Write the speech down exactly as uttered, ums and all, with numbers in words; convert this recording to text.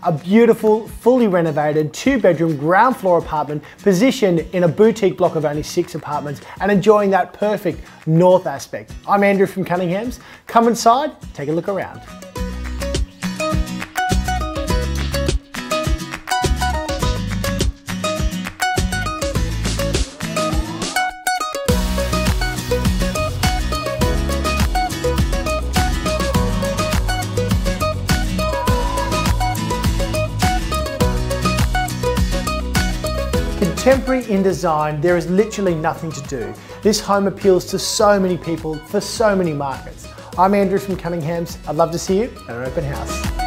A beautiful, fully renovated, two bedroom, ground floor apartment positioned in a boutique block of only six apartments and enjoying that perfect north aspect. I'm Andrew from Cunninghams. Come inside, take a look around. Contemporary in design, there is literally nothing to do. This home appeals to so many people for so many markets. I'm Andrew from Cunninghams. I'd love to see you at an open house.